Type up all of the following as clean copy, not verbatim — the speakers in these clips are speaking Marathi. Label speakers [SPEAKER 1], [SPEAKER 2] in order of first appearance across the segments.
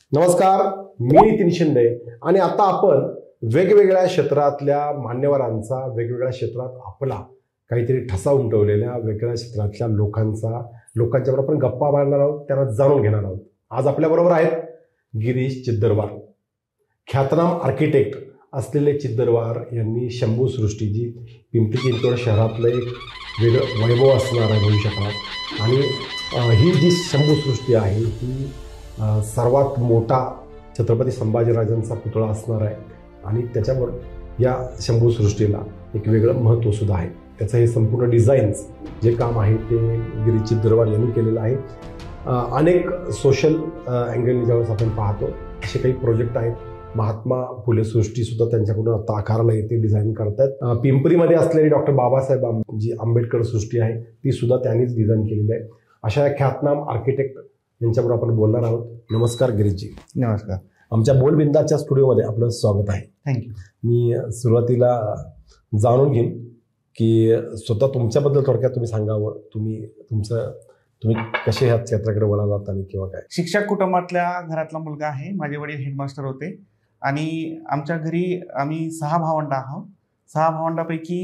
[SPEAKER 1] नमस्कार, मी नितीन शिंदे आणि आता आपण वेगवेगळ्या क्षेत्रातल्या मान्यवरांचा, वेगवेगळ्या क्षेत्रात आपला काहीतरी ठसा उमटवलेल्या वेगवेगळ्या क्षेत्रातल्या लोकांच्यावर आपण गप्पा मारणार आहोत, त्यांना जाणून घेणार आहोत. आज आपल्याबरोबर आहेत गिरीश चिद्दरवार. ख्यातनाम आर्किटेक्ट असलेले चिद्दरवार यांनी शंभू सृष्टी, जी पिंपरी चिंचवड शहरातलं एक वेगळं वैभव असणार आहे भविष्यकाळात, आणि ही जी शंभू सृष्टी आहे ही सर्वात मोठा छत्रपती संभाजीराजांचा पुतळा असणार आहे. आणि त्याच्यावर या शंभू सृष्टीला एक वेगळं महत्त्व सुद्धा आहे. त्याचं हे संपूर्ण डिझाईन्स जे काम आहे ते गिरीश चिद्दरवार यांनी केलेलं आहे. अनेक सोशल अँगलनी ज्यावेळेस आपण पाहतो असे काही प्रोजेक्ट आहेत. महात्मा फुले सृष्टीसुद्धा त्यांच्याकडून आता आकाराला येते, डिझाईन करतात. पिंपरीमध्ये असलेली डॉक्टर बाबासाहेब जी आंबेडकर सृष्टी आहे ती सुद्धा त्यांनीच डिझाईन केलेली आहे. अशा ख्यातनाम आर्किटेक्ट यांच्याबरोबर आपण बोलणार आहोत. नमस्कार गिरीशजी.
[SPEAKER 2] नमस्कार.
[SPEAKER 1] आमच्या बोलबिंदाच्या स्टुडिओमध्ये आपलं स्वागत आहे.
[SPEAKER 2] थँक्यू.
[SPEAKER 1] मी सुरुवातीला जाणून घेईन की स्वतः तुमच्याबद्दल थोडक्यात तुम्ही सांगावं. तुम्ही कसे ह्या क्षेत्राकडे वळालात आणि किंवा काय?
[SPEAKER 2] शिक्षक कुटुंबातल्या घरातला मुलगा आहे. माझे वडील हेडमास्टर होते आणि आमच्या घरी आम्ही 6 भावंड आहोत. 6 भावंडापैकी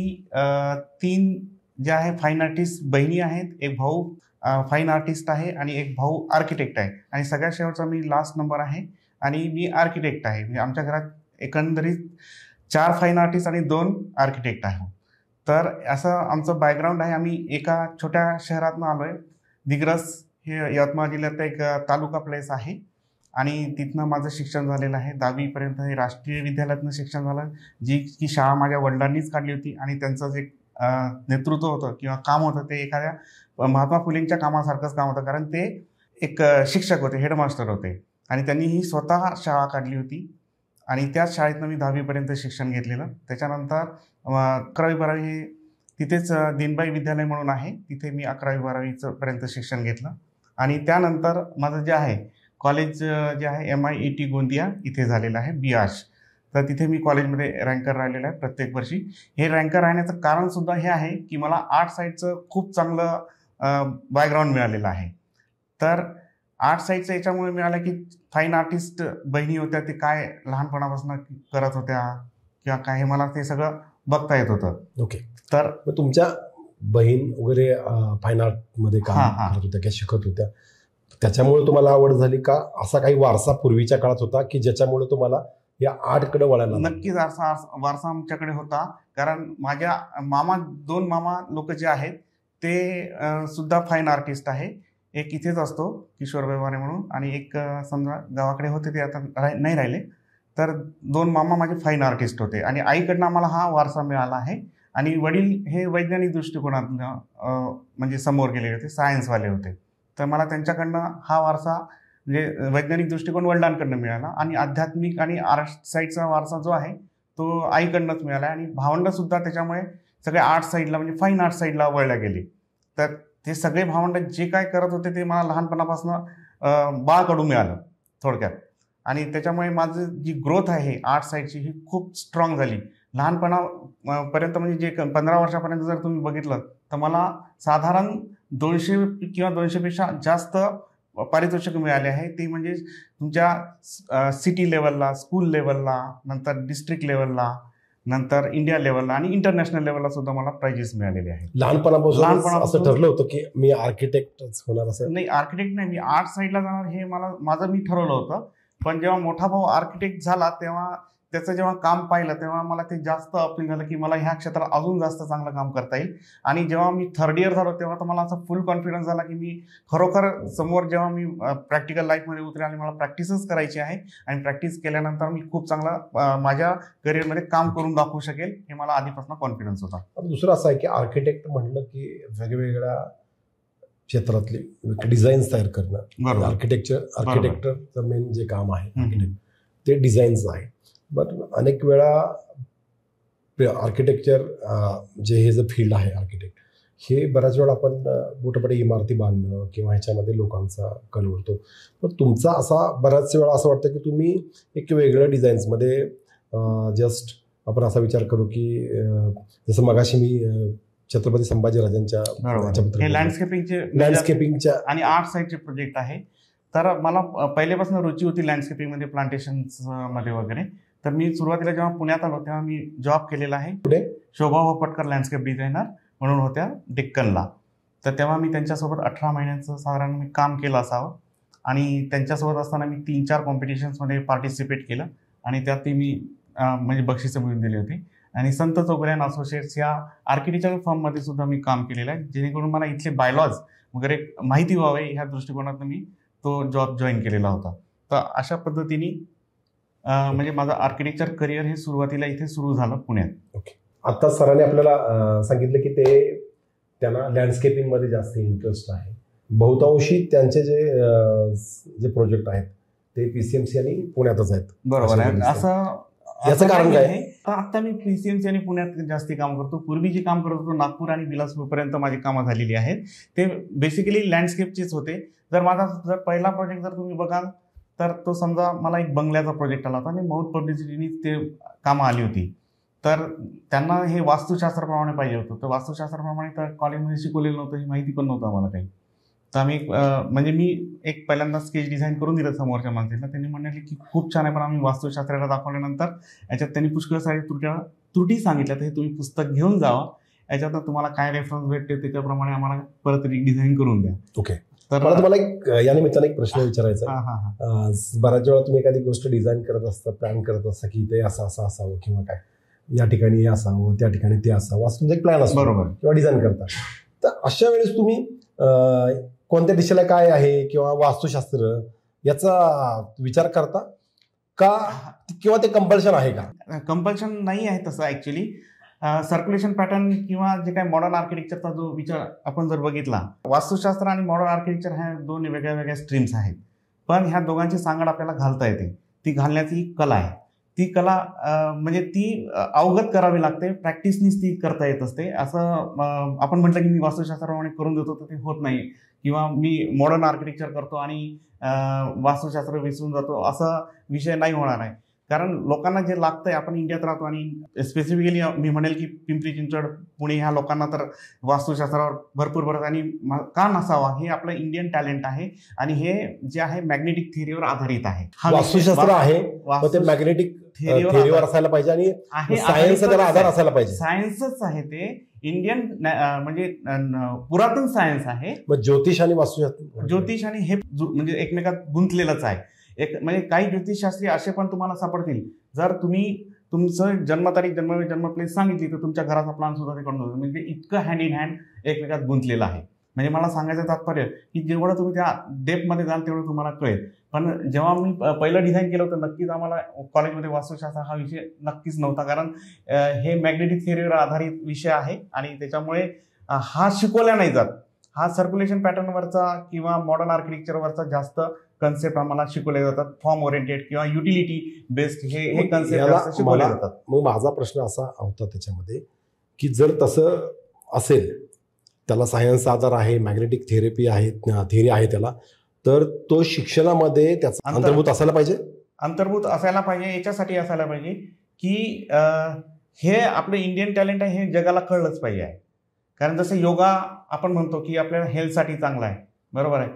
[SPEAKER 2] 3 जे आहे फाईन आर्टिस्ट बहिणी आहेत, एक भाऊ फाईन आर्टिस्ट आहे आणि एक भाऊ आर्किटेक्ट आहे. आणि सगळ्यात शेवटचा मी लास्ट नंबर आहे आणि मी आर्किटेक्ट आहे. म्हणजे आमच्या घरात एकंदरीत 4 फाईन आर्टिस्ट आणि 2 आर्किटेक्ट आहे. तर असं आमचं बॅकग्राऊंड आहे. आम्ही एका छोट्या शहरातून आलो आहे. दिग्रस हे यवतमाळ जिल्ह्यातलं एक तालुका प्लेस आहे आणि तिथनं माझं शिक्षण झालेलं आहे. 10वीपर्यंत हे राष्ट्रीय विद्यालयातनं शिक्षण झालं, जी की शाळा माझ्या वडिलांनीच काढली होती. आणि त्यांचं जे नेतृत्व होतं किंवा काम होतं ते एखाद्या महात्मा फुलेंच्या कामासारखंच काम होतं, कारण ते एक शिक्षक होते, हेडमास्टर होते आणि त्यांनी ही स्वतः शाळा काढली होती. आणि त्याच शाळेतनं मी 10वीपर्यंत शिक्षण घेतलेलं. त्याच्यानंतर 11वी-12वी हे तिथेच दिनबाई विद्यालय म्हणून आहे, तिथे मी 11वी-12वी पर्यंत शिक्षण घेतलं. आणि त्यानंतर माझं जे आहे कॉलेज जे आहे MIET गोंदिया इथे झालेलं आहे, BAsh. तर तिथे मी कॉलेजमध्ये रँकर राहिलेलं आहे प्रत्येक वर्षी. हे रँकर राहण्याचं कारणसुद्धा हे आहे की मला आर्ट साईडचं खूप चांगलं बॅकग्राऊंड मिळालेलं आहे. तर आर्ट साईडचं याच्यामुळे मिळालं की फाईन आर्टिस्ट बहिणी होत्या, ते काय लहानपणापासून करत होत्या किंवा काय हे मला ते सगळं बघता येत होतं.
[SPEAKER 1] ओके.
[SPEAKER 2] तर
[SPEAKER 1] तुमच्या बहीण वगैरे फाईन आर्टमध्ये काम करत होत्या किंवा शिकत होत्या, त्याच्यामुळे तुम्हाला आवड झाली का? असा काही वारसा पूर्वीच्या काळात होता की ज्याच्यामुळे तुम्हाला या आर्टकडे वळायला?
[SPEAKER 2] नक्कीच वारसा आमच्याकडे होता. कारण माझ्या 2 मामा लोक जे आहेत ते सुद्धा फाईन आर्टिस्ट आहे. एक इथेच असतो किशोर व्यवहारे म्हणून, आणि एक समजा गावाकडे होते, ते आता नाही राहिले. तर 2 मामा माझे फाईन आर्टिस्ट होते आणि आईकडनं आम्हाला हा वारसा मिळाला आहे. आणि वडील हे वैज्ञानिक दृष्टिकोनातून म्हणजे समोर गेलेले होते, सायन्सवाले होते. तर मला त्यांच्याकडनं हा वारसा म्हणजे वैज्ञानिक दृष्टिकोन वडिलांकडनं मिळाला. आणि आध्यात्मिक आणि आर्ट साईडचा वारसा जो आहे तो आईकडनंच मिळाला. आणि भावंडसुद्धा त्याच्यामुळे सगळे आर्ट साईडला म्हणजे फाईन आर्ट साईडला वळल्या गेले. तर ते सगळे भावंड जे काय करत होते ते मला लहानपणापासून बाळकडून मिळालं थोडक्यात. आणि त्याच्यामुळे माझं जी ग्रोथ आहे आर्ट साईडची ही खूप स्ट्रॉंग झाली. लहानपणापर्यंत म्हणजे जे 15 वर्षापर्यंत जर तुम्ही बघितलं तर मला साधारण 200 किंवा 200पेक्षा जास्त पारितोषिक मिळाले आहे. ते म्हणजे तुमच्या सिटी लेवलला, स्कूल लेवलला, नंतर डिस्ट्रिक्ट लेवलला, नंतर इंडिया लेवलला आणि इंटरनॅशनल लेवलला सुद्धा मला प्राइजेस मिळालेले आहेत.
[SPEAKER 1] लहानपणापासून असं ठरलं होतं की मी आर्किटेक्टच होणार? असं
[SPEAKER 2] नाही, आर्किटेक्ट नाही, मी आर्ट साईडला जाणार हे माझं मी ठरवलं होतं. पण जेव्हा मोठा भाऊ आर्किटेक्ट झाला तेव्हा त्याचं जेव्हा काम पाहिलं तेव्हा मला ते जास्त अपील झालं की मला ह्या क्षेत्रात अजून जास्त चांगलं काम करता येईल. आणि जेव्हा मी 3rd इयर झालो तेव्हा तर मला असं फुल कॉन्फिडन्स झाला की मी खरोखर समोर जेव्हा मी प्रॅक्टिकल लाईफमध्ये उतरेल आणि मला प्रॅक्टिसच करायची आहे आणि प्रॅक्टिस केल्यानंतर मी खूप चांगला माझ्या करिअरमध्ये काम करून दाखवू शकेल, हे मला आधीपासून कॉन्फिडन्स होता.
[SPEAKER 1] दुसरं असं आहे की आर्किटेक्ट म्हटलं की वेगवेगळ्या क्षेत्रातले डिझाईन्स तयार करणं, आर्किटेक्टचं मेन जे काम आहे आर्किटेक्ट ते डिझाईन्स आहे. बट अनेक वेळा आर्किटेक्चर जे हे जे फील्ड आहे आर्किटेक्ट, हे बऱ्याच वेळा आपण मोठमोठ्या इमारती बांधणं किंवा ह्याच्यामध्ये लोकांचा कल उडतो. पण तुमचा असा बऱ्याच वेळा असं वाटतं की तुम्ही एक वेगळ्या डिझाईन्समध्ये जस्ट आपण असा विचार करू की जसं मगाशी मी छत्रपती संभाजीराजांच्या
[SPEAKER 2] लँडस्केपिंगच्या आणि आर्ट साईडचे प्रोजेक्ट आहे. तर मला पहिल्यापासून रुची होती लँडस्केपिंगमध्ये, प्लांटेशन्समध्ये वगैरे. तर मी सुरुवातीला जेव्हा पुण्यात आलो तेव्हा मी जॉब केलेला आहे.
[SPEAKER 1] कुठे?
[SPEAKER 2] शोभा होपटकर लँडस्केप डिझायनर म्हणून होत्या डेक्कनला. तर तेव्हा मी त्यांच्यासोबत 18 महिन्यांचं साधारण मी काम केलं असावं. आणि त्यांच्यासोबत असताना मी 3-4 कॉम्पिटिशन्समध्ये पार्टिसिपेट केलं आणि त्यातही मी म्हणजे बक्षिसं मिळवून दिली होती. आणि संत चौगुले अँड असोसिएट्स या आर्किटेक्चरल फर्ममध्ये सुद्धा मी काम केलेलं आहे, जेणेकरून मला इथले बायलॉज वगैरे माहिती व्हावे ह्या दृष्टिकोनातून मी तो जॉब जॉईन केलेला होता. तर अशा पद्धतीने म्हणजे माझं आर्किटेक्चर करिअर हे सुरुवातीला इथे सुरू झालं पुण्यात.
[SPEAKER 1] ओके. आता सरांनी आपल्याला सांगितलं की त्यांना लँडस्केपिंगमध्ये जास्त इंटरेस्ट आहे. बहुतांशी त्यांचे जे प्रोजेक्ट आहेत ते PCMC आणि पुण्यातच आहेत.
[SPEAKER 2] बरोबर आहे. असं
[SPEAKER 1] याचं कारण काय आहे?
[SPEAKER 2] आता मी PCMC आणि पुण्यात जास्ती काम करतो. पूर्वी जे काम करत होतो नागपूर आणि बिलासपूरपर्यंत माझी कामं झालेली आहेत. ते बेसिकली लँडस्केपचेच होते. जर पहिला प्रोजेक्ट जर तुम्ही बघाल तर तो समजा मला एक बंगल्याचा प्रोजेक्ट आला होता आणि माउथ पब्लिसिटीनी ते कामं आली होती. तर त्यांना हे वास्तुशास्त्राप्रमाणे पाहिजे होतं. तर वास्तुशास्त्राप्रमाणे तर कॉलेजमध्ये शिकवलेलं नव्हतं, ही माहिती पण नव्हतं आम्हाला काही. तर आम्ही म्हणजे मी एक पहिल्यांदा स्केच डिझाईन करून दिलं समोरच्या माणसाला. त्यांनी म्हणाले की खूप छान आहे, पण आम्ही वास्तुशास्त्राला दाखवल्यानंतर याच्यात त्यांनी पुष्कळ सारे त्रुटी सांगितल्या. तर हे तुम्ही पुस्तक घेऊन जावा, याच्यात तुम्हाला काय रेफरन्स भेटते त्याच्याप्रमाणे आम्हाला परत डिझाईन करून द्या.
[SPEAKER 1] ओके. तर मला तुम्हाला या निमित्ताने एक प्रश्न विचारायचा आहे. बऱ्याच वेळा तुम्ही एखादी गोष्ट डिझाईन करत असता, प्लॅन करत असता की ते असं असावं किंवा काय, या ठिकाणी हे असावं, त्या ठिकाणी ते असावं, असं तुमचा एक प्लॅन असतो. बरोबर. किंवा डिझाईन करता. तर अशा वेळेस तुम्ही कोणत्या दिशेला काय आहे किंवा वास्तुशास्त्र याचा विचार करता का, किंवा ते कंपल्शन आहे का?
[SPEAKER 2] कंपल्शन नाही आहे तसं ऍक्च्युली. सर्क्युलेशन पॅटर्न किंवा जे काही मॉडर्न आर्किटेक्चरचा जो विचार आपण जर बघितला, वास्तुशास्त्र आणि मॉडर्न आर्किटेक्चर ह्या दोन वेगळ्या वेगळ्या स्ट्रीम्स आहेत. पण ह्या दोघांची सांगड आपल्याला घालता येते. ती घालण्याची कला आहे. ती कला म्हणजे ती अवगत करावी लागते, प्रॅक्टिसनीच ती करता येत असते. असं आपण म्हटलं की मी वास्तुशास्त्राप्रमाणे करून देतो तर ते होत नाही, किंवा मी मॉडर्न आर्किटेक्चर करतो आणि वास्तुशास्त्र विसरून जातो, असा विषय नाही होणार आहे. कारण लोकांना जे लागतंय, आपण इंडियात राहतो आणि स्पेसिफिकली मी म्हणेल की पिंपरी चिंचवड, पुणे ह्या लोकांना तर वास्तुशास्त्रावर भरपूर भरत आणि का नसावा, हे आपलं इंडियन टॅलेंट आहे. आणि हे जे आहे मॅग्नेटिक थिअरीवर आधारित आहे.
[SPEAKER 1] वास्तुशास्त्र आहे ते मॅग्नेटिक थिअरीवर असायला पाहिजे आणि सायन्सचा त्याला आधार असायला पाहिजे.
[SPEAKER 2] सायन्सच आहे ते, इंडियन म्हणजे पुरातन सायन्स आहे.
[SPEAKER 1] ज्योतिष आणि वास्तुशास्त्र,
[SPEAKER 2] ज्योतिष आणि हे म्हणजे एकमेकात गुंतलेलंच आहे. म्हणजे काही ज्योतिषशास्त्री असे पण तुम्हाला सापडतील, जर तुम्ही तुमचं जन्मतारीख, जन्मप्लेस सांगितली तर तुमच्या घराचा प्लॅन सुद्धा ते करून देतो. म्हणजे इतकं हँड इन हँड एकमेकात गुंतलेलं आहे. म्हणजे मला सांगायचं तात्पर्य की जेवढं तुम्ही त्या डेप्थमध्ये जाल तेवढं तुम्हाला कळेल. पण जेव्हा मी पहिलं डिझाईन केलं होतं, नक्कीच आम्हाला कॉलेजमध्ये वास्तुशास्त्र हा विषय नक्कीच नव्हता, कारण हे मॅग्नेटिक थिअरीवर आधारित विषय आहे आणि त्याच्यामुळे हा शिकवला नाही जात. हा सर्क्युलेशन पॅटर्नवरचा किंवा मॉडर्न आर्किटेक्चरवरचा जास्त कन्सेप्ट आम्हाला शिकवले जातात. फॉर्म ओरिएंटेड किंवा युटिलिटी बेस्ड हे कन्सेप्ट शिकवले जातात.
[SPEAKER 1] मग माझा प्रश्न असा होता त्याच्यामध्ये की जर तसं असेल, त्याला सायन्सचा आधार आहे, मॅग्नेटिक थिअरी आहे त्याला, तर तो शिक्षणामध्ये त्याचा अंतर्भूत असायला पाहिजे.
[SPEAKER 2] अंतर्भूत असायला पाहिजे. याच्यासाठी असायला पाहिजे की हे आपलं इंडियन टॅलेंट आहे, हे जगाला कळलंच पाहिजे आहे. कारण जसं योगा आपण म्हणतो की आपल्याला हेल्थसाठी चांगला आहे, बरोबर आहे.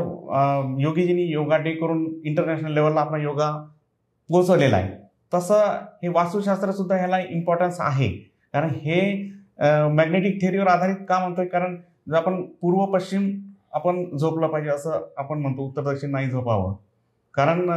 [SPEAKER 2] जसं योगीजींनी योगा डे करून इंटरनॅशनल लेवलला आपला योगा पोहोचवलेला आहे, तसं हे वास्तुशास्त्र सुद्धा ह्याला इम्पॉर्टन्स आहे. कारण हे मॅग्नेटिक थिअरीवर आधारित का म्हणतोय, कारण जर आपण पूर्व पश्चिम आपण झोपलं पाहिजे असं आपण म्हणतो, उत्तर दक्षिण नाही झोपावं. कारण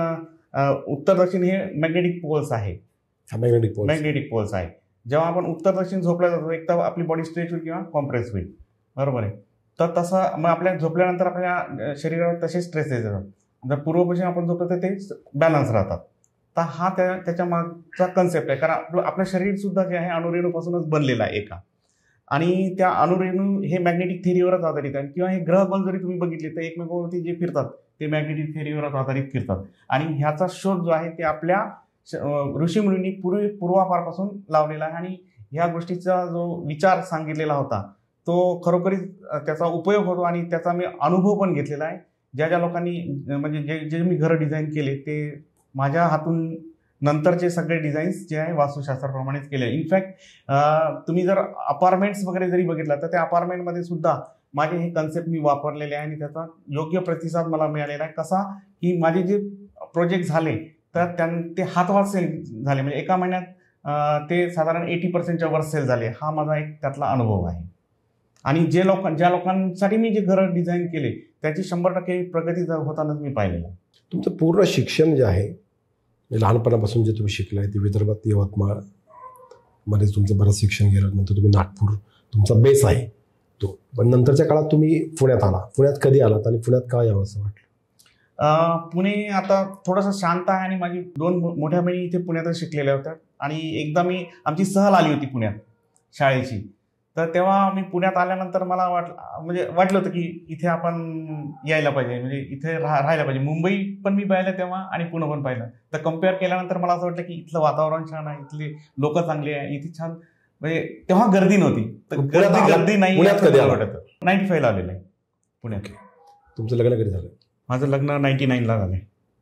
[SPEAKER 2] उत्तर दक्षिण हे मॅग्नेटिक पोल्स आहे. मॅग्नेटिक पोल्स आहे. जेव्हा आपण उत्तर दक्षिण झोपला जातो, एक तर आपली बॉडी स्ट्रेच होईल किंवा कॉम्प्रेस होईल, बरोबर आहे. तर तसं मग आपल्या झोपल्यानंतर आपल्या शरीरावर तसे स्ट्रेस येतात. जर पूर्व पश्चिम आपण झोपतो तर ते बॅलन्स राहतात. तर हा त्याच्या मागचा कन्सेप्ट आहे. कारण आपलं शरीर सुद्धा जे आहे अणुरेणूपासूनच बनलेलं आहे एका, आणि त्या अणुरेणू हे मॅग्नेटिक थिअरीवरच आधारित आहे. किंवा हे ग्रहगोल जरी तुम्ही बघितले तर एकमेकांवरती जे फिरतात ते मॅग्नेटिक थिअरीवरच आधारित फिरतात. आणि ह्याचा शोध जो आहे ते आपल्या ऋषीमुनींनी पूर्वापारपासून लावलेला आहे. आणि ह्या गोष्टीचा जो विचार सांगितलेला होता तो खरोखरीच त्याचा उपयोग होतो आणि त्याचा मी अनुभव पण घेतलेला आहे. ज्या लोकांनी म्हणजे जे मी घरं डिझाईन केले ते माझ्या हातून नंतरचे सगळे डिझाईन्स जे आहे वास्तुशास्त्राप्रमाणेच केले. इनफॅक्ट तुम्ही जर अपार्टमेंट्स वगैरे जरी बघितला तर त्या अपार्टमेंटमध्ये सुद्धा माझे हे कन्सेप्ट मी वापरलेले आहे आणि त्याचा योग्य प्रतिसाद मला मिळालेला आहे. कसा की माझे जे प्रोजेक्ट झाले तर ते हातवार सेल झाले, म्हणजे एका महिन्यात ते साधारण 80% वर सेल झाले. हा माझा एक त्यातला अनुभव आहे. आणि ज्या लोकांसाठी मी जे घरं डिझाईन केले त्याची 100% प्रगती होतानाच मी पाहिलेलं आहे.
[SPEAKER 1] तुमचं पूर्ण शिक्षण जे आहे, लहानपणापासून जे तुम्ही शिकलाय ते विदर्भात यवतमाळ मध्ये तुमचं बरंच शिक्षण गेलं, नंतर तुम्ही नागपूर तुमचा बेस आहे तो, पण नंतरच्या काळात तुम्ही पुण्यात आला. पुण्यात कधी आलात आणि पुण्यात का यावं असं वाटलं?
[SPEAKER 2] पुणे आता थोडंसं शांत आहे आणि माझी 2 मोठ्या बहिणी इथे पुण्यातच शिकलेल्या होत्या. आणि एकदा आमची सहल आली होती पुण्यात शाळेची, तर तेव्हा मी पुण्यात आल्यानंतर मला वाटलं होतं की इथे आपण यायला पाहिजे, म्हणजे इथे राहायला पाहिजे. मुंबई पण मी पाहिलं तेव्हा आणि पुणे पण पाहिलं. तर कम्पेअर केल्यानंतर मला असं वाटलं की इथलं वातावरण छान आहे, इथले लोक चांगले आहे, इथे छान, म्हणजे तेव्हा गर्दी नव्हती. तर गर्दी नाही.
[SPEAKER 1] पुण्यात कधी
[SPEAKER 2] वाटत 95 आलेलं आहे पुण्यात.
[SPEAKER 1] तुमचं लग्न कधी झालं?
[SPEAKER 2] माझं लग्न 99 झालंय.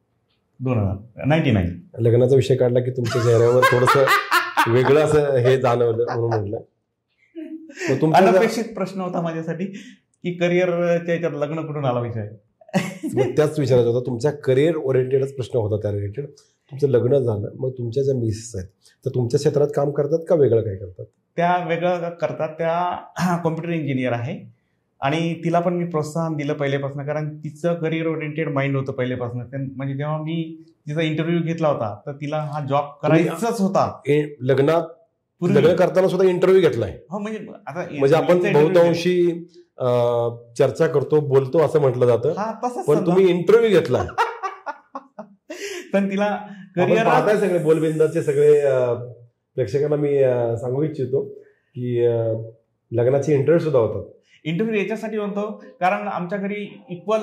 [SPEAKER 2] 2099.
[SPEAKER 1] लग्नाचा विषय काढला की तुमच्या चेहऱ्यावर थोडंसं वेगळं असं हे जाणवलं म्हणून म्हटलं.
[SPEAKER 2] अनपेक्षित प्रश्न होता माझ्यासाठी की करिअरच्या याच्यात लग्न कुठून आला विषय.
[SPEAKER 1] त्याच विचारायचं होता. तुमच्या करिअर ओरिएंटेडच प्रश्न होता त्या रिलेटेड. तुमचं लग्न झालं, मग तुमच्या ज्या मिसेस आहेत तर तुमच्या क्षेत्रात काम करतात का वेगळं काय करतात?
[SPEAKER 2] त्या वेगळं करतात. त्या कॉम्प्युटर इंजिनियर आहे आणि तिला पण मी प्रोत्साहन दिलं पहिल्यापासून, कारण तिचं करिअर ओरिएंटेड माइंड होतं पहिल्यापासून. म्हणजे जेव्हा मी तिचा इंटरव्ह्यू घेतला होता तर तिला हा जॉब करायचाच होता.
[SPEAKER 1] लग्न करताना सुद्धा इंटरव्ह्यू घेतलाय?
[SPEAKER 2] हो,
[SPEAKER 1] म्हणजे आपण बहुतांशी चर्चा करतो, बोलतो असं म्हटलं जातं, पण तुम्ही इंटरव्ह्यू घेतला.
[SPEAKER 2] पण तिला करिअर
[SPEAKER 1] पाहताय सगळे बोलबिंदाचे सगळे प्रेक्षकांना मी सांगू इच्छितो की लग्नाचे इंटरव्ह्यू सुद्धा होतात.
[SPEAKER 2] इंटरव्ह्यू याच्यासाठी होतो कारण आमच्या घरी इक्वल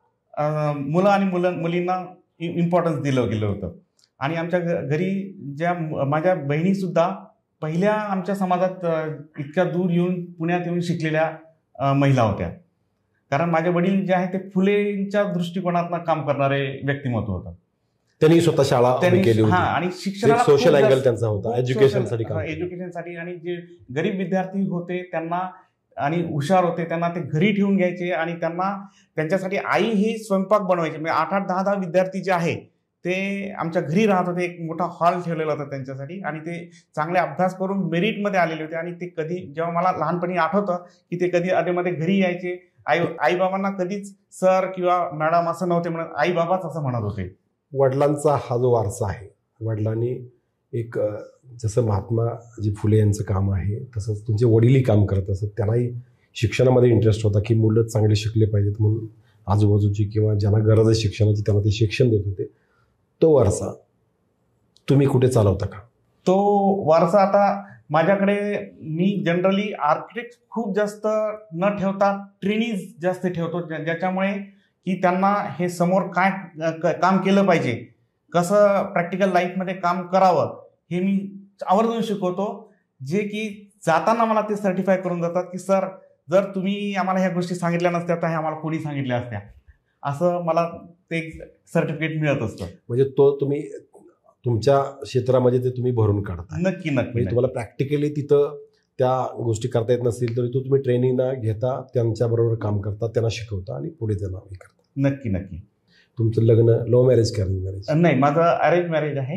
[SPEAKER 2] मुलं आणि मुलींना इम्पॉर्टन्स दिलं गेलं होतं. आणि आमच्या घरी ज्या माझ्या बहिणी सुद्धा पहिल्या आमच्या समाजात इतक्या दूर येऊन पुण्यात येऊन शिकलेल्या महिला होत्या. कारण माझे वडील जे आहे ते फुलेंच्या दृष्टिकोनातून काम करणारे व्यक्तिमत्व होतं.
[SPEAKER 1] त्यांनी स्वतः शाळा केली होती
[SPEAKER 2] आणि शिक्षणाला
[SPEAKER 1] सोशल अँगल त्यांचा होता, एज्युकेशनसाठी.
[SPEAKER 2] आणि जे गरीब विद्यार्थी होते त्यांना आणि हुशार होते त्यांना ते घरी ठेवून घ्यायचे आणि त्यांच्यासाठी आई ही स्वयंपाक बनवायची. म्हणजे 8-8, 10-10 विद्यार्थी जे आहे ते आमच्या घरी राहत होते. एक मोठा हॉल ठेवलेला होता त्यांच्यासाठी आणि ते चांगले अभ्यास करून मेरिटमध्ये आलेले होते. आणि ते कधी, जेव्हा मला लहानपणी आठवतं की ते कधी आधीमध्ये घरी यायचे, आई बाबांना कधीच सर किंवा मॅडम असं नव्हते म्हणत, आई बाबाच असं म्हणत होते.
[SPEAKER 1] वडिलांचा हा जो वारसा आहे, वडिलांनी एक जसं महात्माजी फुले यांचं काम आहे तसंच तुमचे वडीलही काम करत असत. त्यांनाही शिक्षणामध्ये इंटरेस्ट होता की मुलं चांगले शिकले पाहिजेत म्हणून आजूबाजूची किंवा ज्यांना गरज आहे शिक्षणाची त्यांना ते शिक्षण देत होते. तो वारसा तुम्ही कुठे चालवता का?
[SPEAKER 2] तो वारसा आता माझ्याकडे मी जनरली आर्किटेक्ट खूप जास्त न ठेवता ट्रेनीज जास्त ठेवतो, ज्याच्यामुळे की त्यांना हे समोर काय काम केलं पाहिजे, कसं प्रॅक्टिकल लाईफमध्ये काम करावं हे मी आवर्जून शिकवतो. जे की जाताना मला ते सर्टिफाय करून जातात की सर, जर तुम्ही आम्हाला ह्या गोष्टी सांगितल्या नसत्या तर हे आम्हाला कोणी सांगितल्या असत्या, असं मला ते सर्टिफिकेट मिळत असतं.
[SPEAKER 1] म्हणजे तो तुम्ही तुमच्या क्षेत्रामध्ये ते तुम्ही भरून काढता?
[SPEAKER 2] नक्की.
[SPEAKER 1] तुम्हाला प्रॅक्टिकली तिथं त्या गोष्टी करता येत नसतील तरी तुम्ही ट्रेनिंगना घेता, त्यांच्याबरोबर काम करता, त्यांना शिकवता आणि पुढे त्यांना हे करता.
[SPEAKER 2] नक्की.
[SPEAKER 1] तुमचं लग्न लव्ह मॅरेज की अरेंज मॅरेज?
[SPEAKER 2] नाही, माझं अरेंज मॅरेज आहे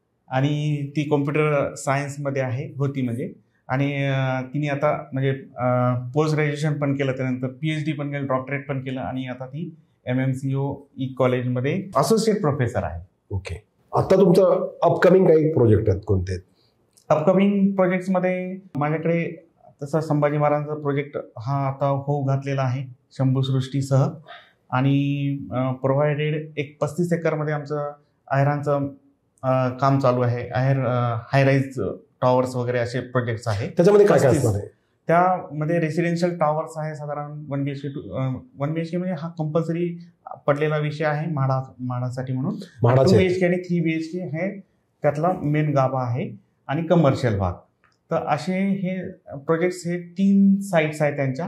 [SPEAKER 2] आणि ती कॉम्प्युटर सायन्समध्ये होती म्हणजे. आणि तिने आता म्हणजे पोस्ट ग्रॅज्युएशन पण केलं, त्यानंतर PhD पण केलं, डॉक्टरेट पण केलं आणि आता ती MMCO कॉलेजमध्ये असोसिएट प्रोफेसर आहे.
[SPEAKER 1] ओके. आता तुमचं अपकमिंग काही प्रोजेक्ट आहेत कोणते?
[SPEAKER 2] अपकमिंग प्रोजेक्ट्समध्ये माझ्याकडे तसा संभाजी महाराजांचा प्रोजेक्ट हा आता होऊ घातलेला आहे शंभूसृष्टीसह. आणि प्रोव्हायडेड एक 35 एकरमध्ये आमचं आहेरांचं काम चालू आहे. हायराईज टॉवर्स वगैरे असे प्रोजेक्ट्स आहेत.
[SPEAKER 1] त्याच्यामध्ये काय काय असणार आहे?
[SPEAKER 2] त्यामध्ये रेसिडेन्शियल टॉवर्स आहे साधारण 1 BHK 1 BHK म्हणजे हा कंपल्सरी पडलेला विषय आहे म्हाडासाठी म्हणून. 2 BHK आणि 3 BHK हे त्यातला मेन गाभा आहे आणि कमर्शियल भाग. तर असे हे प्रोजेक्ट्स, हे 3 साईट्स आहेत त्यांच्या.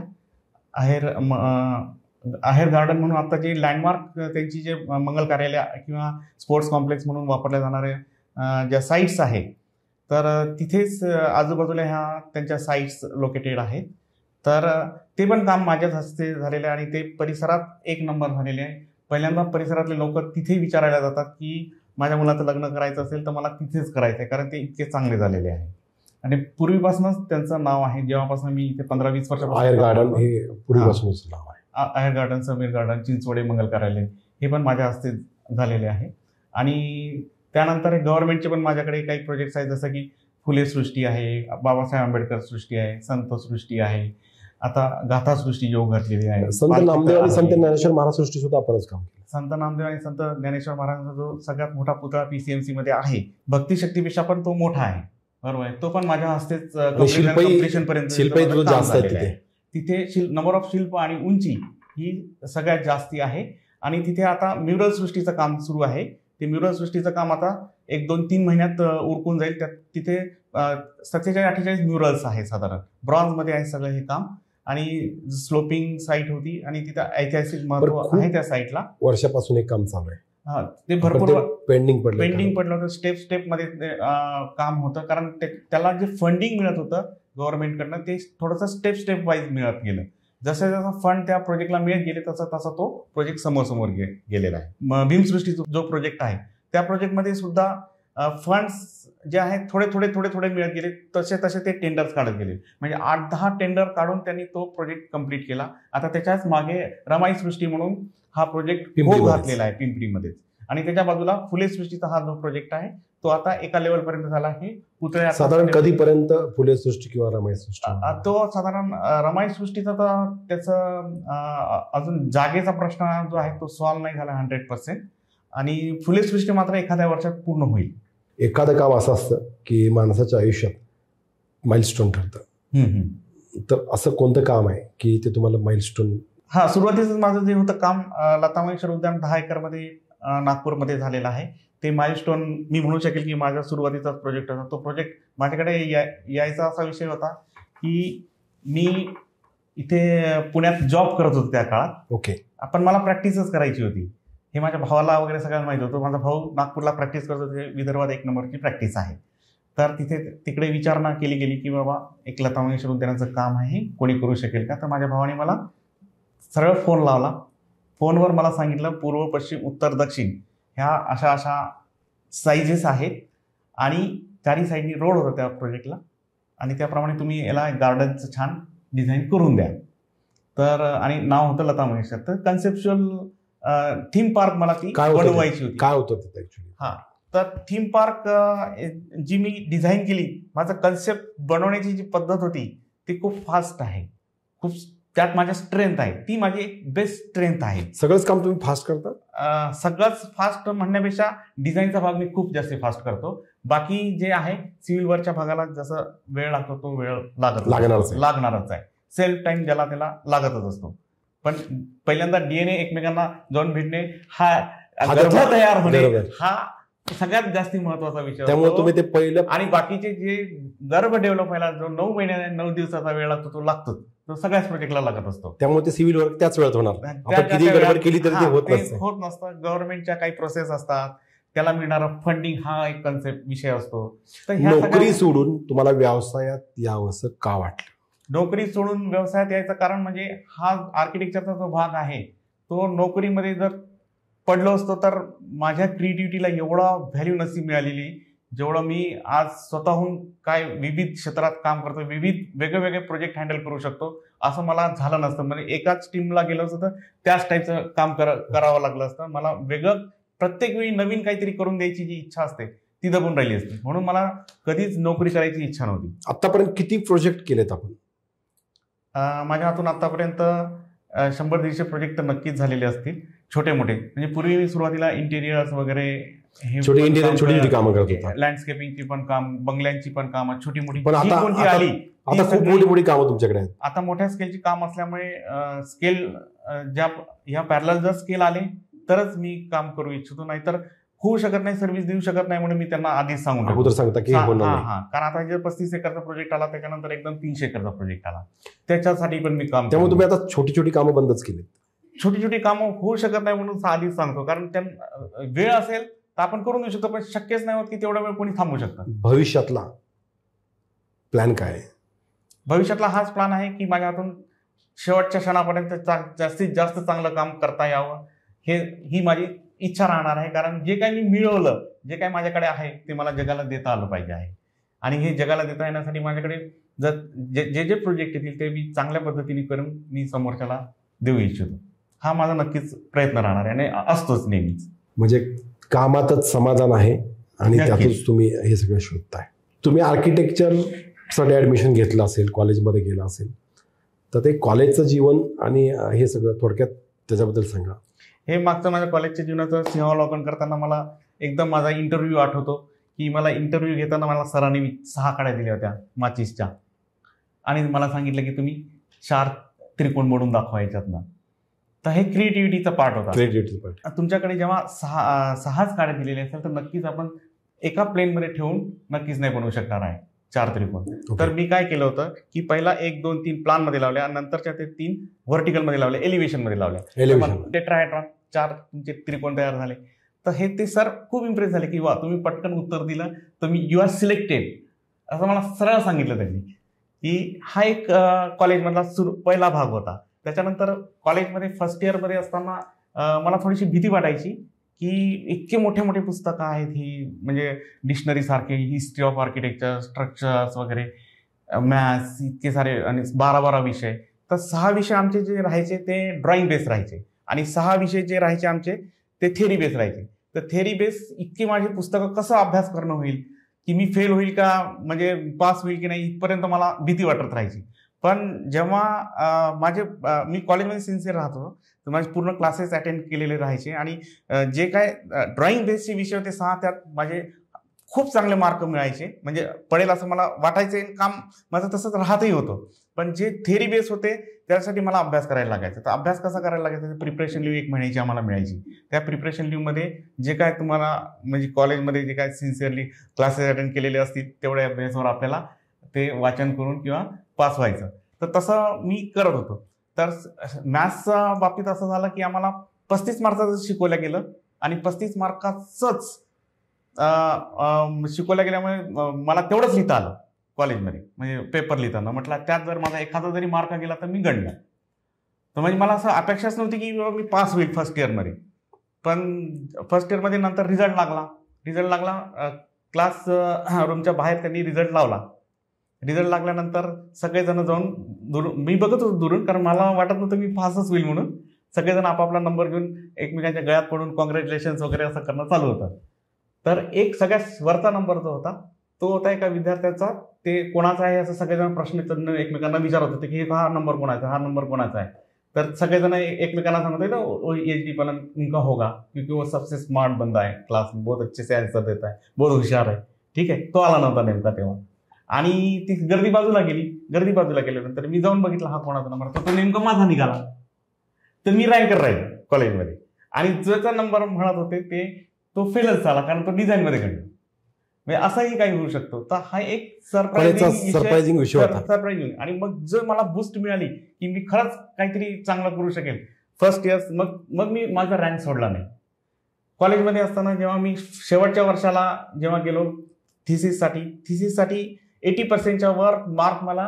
[SPEAKER 2] आहेर गार्डन म्हणून आता जे लँडमार्क त्यांची जे मंगल कार्यालय किंवा स्पोर्ट्स कॉम्प्लेक्स म्हणून वापरल्या जाणाऱ्या ज्या साईट्स आहेत, तर तिथेच आजूबाजूला ह्या त्यांच्या साईट्स लोकेटेड आहेत. तर ते पण काम माझ्याच हस्ते झालेले आहे आणि ते परिसरात एक नंबर झालेले आहे. पहिल्यांदा परिसरातले लोक तिथे विचारायला जातात की माझ्या मुलाचं लग्न करायचं असेल तर मला तिथेच करायचं आहे, कारण ते इतके चांगले झालेले आहे. आणि पूर्वीपासूनच त्यांचं नाव आहे. जेव्हापासून मी इथे 15-20 वर्षापासून
[SPEAKER 1] आयर गार्डन हे पूर्वीपासूनच नाव आहे.
[SPEAKER 2] आयर गार्डन, समीर गार्डन, चिंचवडे मंगल कार्यालय हे पण माझ्या हस्ते झालेले आहे. आणि त्यानंतर गव्हर्नमेंटचे पण माझ्याकडे काही प्रोजेक्ट्स आहेत, जसं की फुले सृष्टी आहे, बाबासाहेब आंबेडकर सृष्टी आहे, संत सृष्टी आहे, आता गाथा सृष्टी योग घातलेली आहे.
[SPEAKER 1] संत नामदेव आणि संत ज्ञानेश्वर महाराज सृष्टी सुद्धा आपणच काम केलं.
[SPEAKER 2] संत नामदेव आणि संत ज्ञानेश्वर महाराजांचा जो सगळ्यात मोठा पुतळा PCMC मध्ये आहे, भक्ती शक्तीपेक्षा पण तो मोठा आहे, बरोबर आहे. तो पण माझ्या हस्तेच कम्प्लिशन पर्यंत
[SPEAKER 1] जास्त आहे.
[SPEAKER 2] तिथे नंबर ऑफ शिल्प आणि उंची ही सगळ्यात जास्ती आहे. आणि तिथे आता म्युरल सृष्टीचं काम सुरू आहे. ते म्युरल सृष्टीचं काम आता 1-2-3 महिन्यात उरकून जाईल. तिथे 47-48 म्युरल्स आहे साधारण, ब्रॉन्झमध्ये आहे सगळं हे काम. आणि स्लोपिंग साईट होती आणि तिथं ऐतिहासिक महत्व आहे त्या साईटला.
[SPEAKER 1] वर्षापासून एक काम चालू आहे.
[SPEAKER 2] ते भरपूर
[SPEAKER 1] पेंडिंग
[SPEAKER 2] पडलं होतं. स्टेप मध्ये काम होतं, कारण त्याला जे फंडिंग मिळत होतं गव्हर्नमेंटकडनं ते थोडंसं स्टेप वाईज मिळत गेलं. जसं जसं फंड त्या प्रोजेक्टला मिळत गेले तसा तसा तो प्रोजेक्ट समोर गेलेला आहे. भीमसृष्टीचा जो प्रोजेक्ट आहे त्या प्रोजेक्टमध्ये सुद्धा फंड्स जे आहेत थोडे मिळत गेले, तसे ते टेंडर्स काढत गेले. म्हणजे 8-10 टेंडर काढून त्यांनी तो प्रोजेक्ट कंप्लीट केला. आता त्याच्याच मागे रमाई सृष्टी म्हणून हा प्रोजेक्ट घातलेला आहे पिंपरीमध्येच. आणि त्याच्या बाजूला फुले सृष्टीचा हा जो प्रोजेक्ट आहे तो आता एका लेवल पर्यंत झाला आहे. पुतळ्या
[SPEAKER 1] साधारण कधीपर्यंत फुले सृष्टी किंवा रमाई सृष्टी?
[SPEAKER 2] तो साधारण रमाई सृष्टीचा तर त्याचं अजून जागेचा प्रश्न जो आहे तो सॉल्व्ह नाही झाला 100%. आणि फुले सृष्टी मात्र एखाद्या वर्षात पूर्ण होईल.
[SPEAKER 1] एखादं काम असं असतं की माणसाच्या आयुष्यात माइलस्टोन ठरतं, तर असं कोणतं काम आहे की ते तुम्हाला माइलस्टोन?
[SPEAKER 2] सुरुवातीच माझं जे होतं काम लता मंगेशकर उद्यान 10 एकरमध्ये नागपूरमध्ये झालेलं आहे. ते माइलस्टोन मी म्हणू शकेल की माझा सुरुवातीचाच प्रोजेक्ट होता. तो प्रोजेक्ट माझ्याकडे यायचा असा विषय होता की मी इथे पुण्यात जॉब करत होतो त्या काळात.
[SPEAKER 1] ओके.
[SPEAKER 2] पण मला प्रॅक्टिसच करायची होती. हे माझ्या भावाला वगैरे सगळ्यांना माहिती होतं. माझा भाऊ नागपूरला प्रॅक्टिस करत होते, विदर्भात 1 नंबरची प्रॅक्टिस आहे. तर तिकडे विचारणा केली गेली की बाबा एक लता मंगेशकर उद्यानाचं काम आहे, कोणी करू शकेल का? तर माझ्या भावाने मला सरळ फोन लावला. फोनवर मला सांगितलं पूर्व, पश्चिम, उत्तर, दक्षिण ह्या अशा साईजेस आहेत आणि 4ही साईडनी रोड होता त्या प्रोजेक्टला, आणि त्याप्रमाणे तुम्ही याला गार्डनचं छान डिझाईन करून द्या. तर आणि नाव होतं लता मंगेशकर. तर कन्सेप्च्युअल थीम पार्क मला ती बनवायची होती.
[SPEAKER 1] काय होतं ते ऍक्च्युअली?
[SPEAKER 2] तर थीम पार्क जी मी डिझाईन केली, माझं कन्सेप्ट बनवण्याची जी पद्धत होती ती खूप फास्ट आहे. खूप त्यात माझ्या स्ट्रेंथ आहे, ती माझी एक बेस्ट स्ट्रेंथ आहे.
[SPEAKER 1] सगळंच काम तुम्ही फास्ट करता?
[SPEAKER 2] सगळंच फास्ट म्हणण्यापेक्षा डिझाईनचा भाग मी खूप जास्त फास्ट करतो. बाकी जे आहे सिव्हिल वर्कच्या भागाला जसं वेळ लागतो तो वेळ लागणारच आहे. सेल्फ टाइम ज्याला त्याला लागतच असतो. पण पहिल्यांदा DNA एकमेकांना जाऊन भेटणे, हा गर्भ तयार होणे, हा सगळ्यात जास्ती महत्वाचा विषय.
[SPEAKER 1] त्यामुळे तुम्ही ते पहिलं,
[SPEAKER 2] आणि बाकीचे जे गर्भ डेव्हलप व्हायला जो 9 महिन्या 9 दिवसाचा वेळ लागतो तो लागतोच, तो सगळ्याच प्रोजेक्टला लागत असतो.
[SPEAKER 1] त्यामुळे ते सिव्हिल वर्क त्याच वेळात होणार.
[SPEAKER 2] होत नसतं. गव्हर्नमेंटच्या काही प्रोसेस असतात, त्याला मिळणारा फंडिंग हा एक कन्सेप्ट विषय असतो.
[SPEAKER 1] तर नोकरी सोडून तुम्हाला व्यवसायात यावंसं का वाटलं?
[SPEAKER 2] नोकरी सोडून व्यवसायात यायचं कारण म्हणजे हा आर्किटेक्चरचा जो भाग आहे तो नोकरीमध्ये जर पडलो असतो तर माझ्या क्रिएटिव्हिटीला एवढा व्हॅल्यू नसती मिळालेली जेवढं मी आज स्वतःहून काय विविध क्षेत्रात काम करतो, विविध वेगवेगळे प्रोजेक्ट हँडल करू शकतो, असं मला झालं नसतं. म्हणजे एकाच टीमला गेलं असतं तर त्याच टाईपचं काम करावं लागलं असतं. मला वेगळं प्रत्येक वेळी नवीन काहीतरी करून द्यायची जी इच्छा असते ती दबून राहिली असती. म्हणून मला कधीच नोकरी करायची इच्छा नव्हती.
[SPEAKER 1] आतापर्यंत किती प्रोजेक्ट केलेत आपण?
[SPEAKER 2] माझ्या हातून आतापर्यंत 100-150 प्रोजेक्ट तर नक्कीच झालेले असतील, छोटे मोठे. म्हणजे पूर्वी मी सुरुवातीला इंटेरियर्स वगैरे
[SPEAKER 1] छोटी कामं करत होता.
[SPEAKER 2] लँडस्केपिंगची पण काम, बंगल्यांची पण कामं, छोटी मोठी.
[SPEAKER 1] पण आता आली आता खूप मोठी कामं तुमच्याकडे आहेत.
[SPEAKER 2] आता मोठ्या स्केलची काम असल्यामुळे स्केल ह्या पॅरलल जर स्केल आले तरच मी काम करू इच्छितो, नाहीतर होऊ शकत नाही, सर्व्हिस देऊ शकत नाही. म्हणून मी त्यांना आधीच अगोदर सांगता की कारण आता जर 35 एकरचा प्रोजेक्ट आला त्याच्यानंतर एकदम 300 एकरचा प्रोजेक्ट आला, त्याच्यासाठी पण मी काम.
[SPEAKER 1] त्यामुळे तुम्ही आता छोटी कामं बंदच केली?
[SPEAKER 2] छोटी कामं होऊ शकत नाही म्हणून आधीच सांगतो, कारण त्यांना वेळ असेल तर आपण करून देऊ शकतो, पण शक्यच नाही होत की तेवढा वेळ कोणी थांबू शकतं.
[SPEAKER 1] भविष्यातला प्लॅन काय?
[SPEAKER 2] भविष्यातला हाच प्लॅन आहे की माझ्या हातून शेवटच्या क्षणापर्यंत जास्तीत जास्त चांगलं काम करता यावं, ही माझी इच्छा राहणार आहे. कारण जे काही मी मिळवलं, जे काही माझ्याकडे आहे ते मला जगाला देता आलं पाहिजे आहे. आणि हे जगाला देता येण्यासाठी माझ्याकडे जर जे प्रोजेक्ट येतील ते मी चांगल्या पद्धतीने करून मी समोरच्याला देऊ इच्छितो. हा माझा नक्कीच प्रयत्न राहणार आहे आणि असतोच नेहमीच.
[SPEAKER 1] म्हणजे कामातच समाधान आहे आणि त्यातूनच तुम्ही हे सगळं शोधताय. तुम्ही आर्किटेक्चरसाठी ॲडमिशन घेतलं असेल, कॉलेजमध्ये गेला असेल, तर ते कॉलेजचं जीवन आणि हे सगळं थोडक्यात त्याच्याबद्दल सांगा.
[SPEAKER 2] हे मागचं माझ्या कॉलेजच्या जीवनाचं सिंहावलोकन करताना मला एकदम माझा इंटरव्ह्यू आठवतो की मला इंटरव्ह्यू घेताना मला सरांनी 6 काड्या दिल्या होत्या माचीसच्या आणि मला सांगितलं की तुम्ही 4 त्रिकोण मोडून दाखवायच्यातनं. तर हे क्रिएटिव्हिटीचा पार्ट होता. तुमच्याकडे जेव्हा 6च काड्या दिलेल्या असेल तर नक्कीच आपण एका प्लेनमध्ये ठेवून नक्कीच नाही बनवू शकणार आहे 4 त्रिकोण. तर मी काय केलं होतं की पहिला 1, 2, 3 प्लानमध्ये लावल्या आणि नंतरच्या ते 3 व्हर्टिकलमध्ये लावले, एलिव्हेशनमध्ये लावल्या. ते ट्रायट्रॉन 4 तुमचे त्रिकोण तयार झाले. तर हे ते सर खूप इम्प्रेस झाले की वा तुम्ही पटकन उत्तर दिलं, तुम्ही यू आर सिलेक्टेड असं मला सरळ सांगितलं त्यांनी. की हा एक कॉलेजमधला पहिला भाग होता. त्याच्यानंतर कॉलेजमध्ये फर्स्ट इयरमध्ये असताना मला थोडीशी भीती वाटायची की इतके मोठे मोठे पुस्तकं आहेत, ही म्हणजे डिक्शनरी सारखे, हिस्ट्री ऑफ आर्किटेक्चर, स्ट्रक्चर्स वगैरे, मॅथ्स, इतके सारे आणि 12 विषय. तर 6 विषय आमचे जे राहायचे ते ड्रॉइंग बेस राहायचे आणि 6 विषय जे राहायचे आमचे ते थेरी बेस राहायचे. तर थेरी बेस इतकी माझी पुस्तकं कसं अभ्यास करणं होईल, की मी फेल होईल का, म्हणजे पास होईल की नाही, इथपर्यंत मला भीती वाटत राहायची. पण जेव्हा मी कॉलेजमध्ये सिन्सिअर राहतो तर माझे पूर्ण क्लासेस अटेंड केलेले राहायचे आणि जे काय ड्रॉइंग बेसचे विषय होते 6 त्यात माझे खूप चांगले मार्क मिळायचे. म्हणजे पडेल असं मला वाटायचं, काम माझं तसंच राहतही होतं. पण जे थेरी बेस होते त्यासाठी मला अभ्यास करायला लागायचा. तर अभ्यास कसा करायला लागायचा, प्रिपरेशन लिव्ह 1 महिन्याची आम्हाला मिळायची. त्या प्रिपरेशन लिव्हमध्ये जे काय तुम्हाला म्हणजे कॉलेजमध्ये जे काय सिन्सिअरली क्लासेस अटेंड केलेले असतील तेवढ्या बेसवर आपल्याला ते वाचन करून किंवा पास व्हायचं. तर तसं मी करत होतो. तर मॅथ्सच्या बाबतीत असं झालं की आम्हाला 35 मार्काचं शिकवलं गेलं आणि 35 मार्काचंच शिकवल्या गेल्यामुळे मला तेवढंच लिहिता आलं कॉलेजमध्ये, म्हणजे पेपर लिहिताना. म्हटलं त्यात जर माझा एखादा जरी मार्क गेला तर मी गणला. तर म्हणजे मला असं अपेक्षाच नव्हती की मी पास होईल फर्स्ट इयरमध्ये. पण फर्स्ट इयरमध्ये नंतर रिझल्ट लागला. क्लास रूमच्या बाहेर त्यांनी रिझल्ट लावला. रिझल्ट लागल्यानंतर सगळेजण जाऊन मी बघत होतो दुरून, कारण मला वाटत नव्हतं मी पासच होईल म्हणून. सगळेजण आपापला नंबर घेऊन एकमेकांच्या गळ्यात पडून कॉंग्रॅच्युलेशन्स वगैरे असं करणं चालू होतं. तर एक सगळ्यात वरचा नंबर जो होता तो होता एका विद्यार्थ्याचा. ते कोणाचा आहे असं सगळेजण प्रश्न एकमेकांना विचारत होते की हा नंबर कोणाचा, हा नंबर कोणाचा आहे. तर सगळेजण एकमेकांना सांगत होते ना HD पण उनका होगा क्योंकि वो सबसे स्मार्ट बंदा है क्लास में, बहुत अच्छे से आंसर देता है, बहुत हुशार है. ठीक आहे, तो आला नव्हता नेमका तेव्हा. आणि ती गर्दी बाजूला गेल्यानंतर मी जाऊन बघितलं हा कोणाचा नंबर, तो नेमका माझा निघाला. तर मी रँकर राहील कॉलेजमध्ये आणि ज्याचा नंबर म्हणत होते तो फेलच झाला, कारण तो डिझाईनमध्ये घडला. म्हणजे असंही काही होऊ शकतो. तर हा एक सरप्राइझिंग विषय होता. आणि मग जर मला बूस्ट मिळाली की मी खरंच काहीतरी चांगलं करू शकेल फर्स्ट इयर, मग मी माझा रँक सोडला नाही. कॉलेजमध्ये असताना जेव्हा मी शेवटच्या वर्षाला जेव्हा गेलो थिसिससाठी 80% वर मार्क मला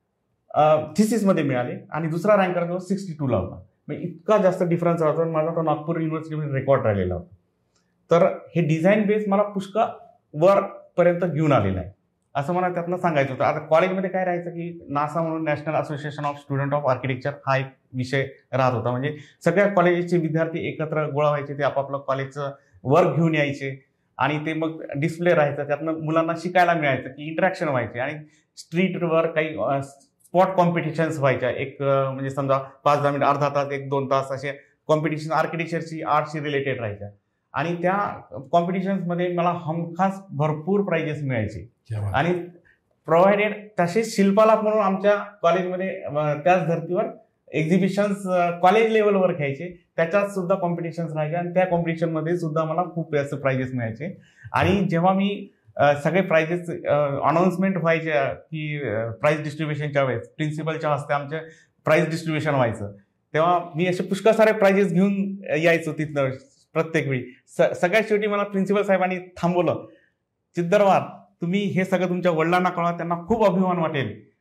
[SPEAKER 2] थिसिसमध्ये मिळाले आणि दुसरा रँकर जो 62 ला होता. म्हणजे इतका जास्त डिफरन्स होता. माझा तो नागपूर युनिव्हर्सिटीमध्ये रेकॉर्ड राहिलेला होता. तर हे डिझाईन बेस मला पुष्कळ वरपर्यंत घेऊन आलेलं आहे असं मला त्यातनं सांगायचं होतं. आता कॉलेजमध्ये काय राहायचं की नासा म्हणून national association of student of architecture हा एक विषय राहत होता. म्हणजे सगळ्या कॉलेजचे विद्यार्थी एकत्र गोळा व्हायचे, ते आपापलं कॉलेजचं वर्क घेऊन यायचे आणि ते मग डिस्प्ले राहायचं. त्यातनं मुलांना शिकायला मिळायचं की इंटरॅक्शन व्हायचे आणि स्ट्रीटवर काही स्पॉट कॉम्पिटिशन्स व्हायच्या. एक म्हणजे समजा 5-10 मिनिट, अर्धा तास, 1-2 तास असे कॉम्पिटिशन आर्किटेक्चरची, आर्टशी रिलेटेड राहायच्या. आणि त्या कॉम्पिटिशन्समध्ये मला हमखास भरपूर प्राइजेस मिळायचे. आणि प्रोव्हाइडेड तसेच शिल्पाला म्हणून आमच्या कॉलेजमध्ये त्याच धर्तीवर एक्झिबिशन्स कॉलेज लेवलवर घ्यायचे, त्याच्यात सुद्धा कॉम्पिटिशन्स राहायचे आणि त्या कॉम्पिटिशनमध्ये सुद्धा मला खूप जास्त प्राइजेस मिळायचे. आणि जेव्हा मी सगळे प्राइजेस अनाउन्समेंट व्हायचे की प्राइज डिस्ट्रीब्युशनच्या वेळेस प्रिन्सिपलच्या हस्ते आमचे प्राइज डिस्ट्रीब्युशन व्हायचं, तेव्हा मी असे पुष्कळ सारे प्राइजेस घेऊन यायचो तिथनं प्रत्येक वेळी. सगळ्यात शेवटी मला प्रिन्सिपल साहेबांनी थांबवलं. चिद्दरवार, तुम्ही हे सगळं तुमच्या वडिलांना कळवा, त्यांना खूप अभिमान वाटेल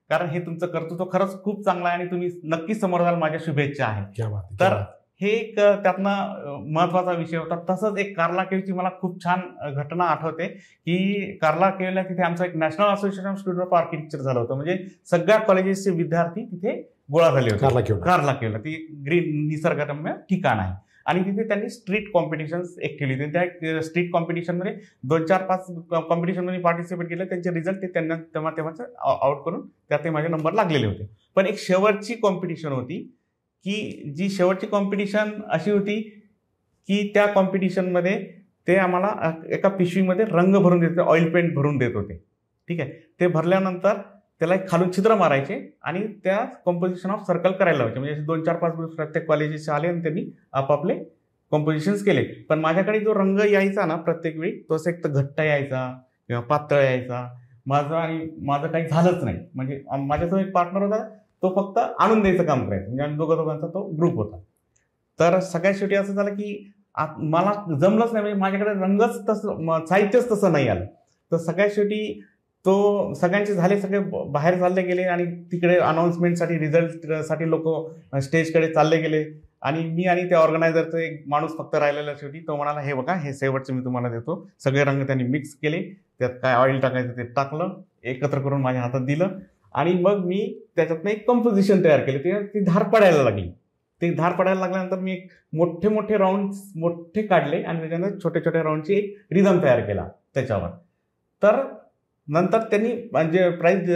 [SPEAKER 2] कारण हे तुमचं कर्तृत्व खरंच खूप चांगलं आहे आणि तुम्ही नक्कीच समोर जाल, माझ्या शुभेच्छा आहेत.
[SPEAKER 1] क्या बात आहे,
[SPEAKER 2] तर
[SPEAKER 1] क्या बात.
[SPEAKER 2] हे एक त्यातनं महत्वाचा विषय होता. तसंच एक कार्ला केव्हची मला खूप छान घटना आठवते की कार्ला केव्हला तिथे आमचं एक national association of student of architecture झालं होतं. म्हणजे सगळ्या कॉलेजेसचे विद्यार्थी तिथे गोळा झाले होते. कार्ला केव्हला ती ग्रीन निसर्गरम्य ठिकाण आहे आणि तिथे त्यांनी स्ट्रीट कॉम्पिटिशन्स एक केली होती. त्या स्ट्रीट कॉम्पिटिशनमध्ये 2-4-5 कॉम्पिटिशनमध्ये पार्टिसिपेट केलं. त्यांचे रिझल्ट ते त्यांना तेव्हाच आउट करून त्यात माझे नंबर लागलेले होते. पण एक शेवटची कॉम्पिटिशन होती की जी शेवटची कॉम्पिटिशन अशी होती की त्या कॉम्पिटिशनमध्ये ते आम्हाला एका पिशवीमध्ये रंग भरून देत होते, ऑइल पेंट भरून देत होते. ठीक आहे. ते भरल्यानंतर त्याला एक खालून छिद्र मारायचे आणि त्या कॉम्पोजिशन ऑफ सर्कल करायला लावायचे. म्हणजे 2-4-5 दिवस प्रत्येक कॉलेजेसचे आले आणि त्यांनी आपापले कॉम्पोजिशन्स केले. पण माझ्याकडे जो रंग यायचा ना प्रत्येक वेळी, तो असं एक तर घट्ट यायचा किंवा पातळ यायचा. माझं काही झालंच नाही. म्हणजे माझ्यासोबत एक पार्टनर होता, तो फक्त आणून द्यायचं काम करायचं. म्हणजे आम्ही दोघांचा तो ग्रुप होता. तर सगळ्यात शेवटी असं झालं की मला जमलंच नाही. म्हणजे माझ्याकडे रंगच तसं, साहित्यच तसं नाही आलं. तर सगळ्यात शेवटी तो सगळ्यांचे झाले, सगळे बाहेर चालले गेले आणि तिकडे अनाऊन्समेंटसाठी रिझल्टसाठी लोक स्टेजकडे चालले गेले आणि मी आणि त्या ऑर्गनायझरचा एक माणूस फक्त राहिलेला. शेवटी तो म्हणाला, हे बघा हे शेवटचे मी तुम्हाला देतो. सगळे रंग त्यांनी मिक्स केले, त्यात काय ऑइल टाकायचं ते टाकलं, एकत्र करून माझ्या हातात दिलं आणि मग मी त्याच्यातनं एक कंपोजिशन तयार केले. ती धार पडायला लागली. ते धार पडायला लागल्यानंतर मी एक मोठे राऊंड काढले आणि त्याच्यानंतर छोट्या राऊंडची एक रिदम तयार केला त्याच्यावर. तर नंतर त्यांनी म्हणजे प्राइज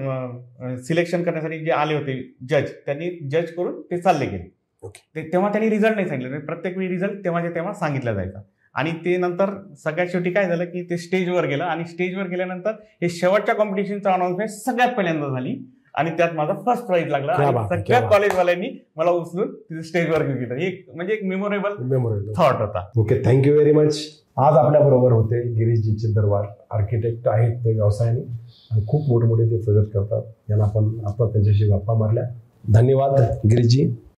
[SPEAKER 2] सिलेक्शन करण्यासाठी जे आले होते जज, त्यांनी जज करून ते चालले गेले. तेव्हा त्यांनी रिझल्ट नाही सांगितले. प्रत्येक वेळी रिझल्ट तेव्हा सांगितला जायचा. आणि ते नंतर सगळ्यात शेवटी काय झालं की ते स्टेजवर गेलं आणि स्टेजवर गेल्यानंतर हे शेवटच्या कॉम्पिटिशनचं अनाउन्समेंट सगळ्यात पहिल्यांदा झाली आणि त्यात माझा फर्स्ट प्राइज लागला. सगळ्या कॉलेजवाल्यांनी मला उचलून तिथे स्टेजवर घेऊन गेलं. एक म्हणजे एक मेमोरेबल थॉट होता.
[SPEAKER 1] Okay, thank you very much. आज आपल्या बरोबर होते गिरीशजी चिंदरवार, आर्किटेक्ट आहेत ते व्यवसायाने आणि खूप मोठे ते प्रोजेक्ट करतात. यांना आपण त्यांच्याशी गप्पा मारल्या. धन्यवाद गिरीशजी.